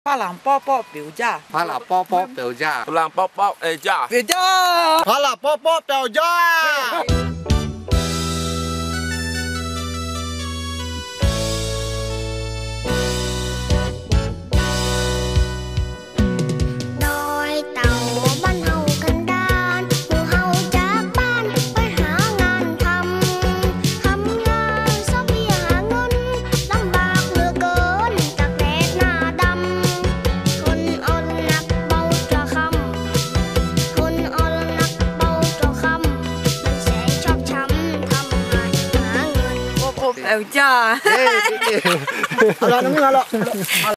พลังป้อป้อเปียวจ้าพาลาป้อป้อเปียวจ้าพลังป๊อปป๊อปจ้าเปียวจ้าพาลาป้อป้อเปียวจ้าเปียวจ้าเอาละน้ำมึงเอาละ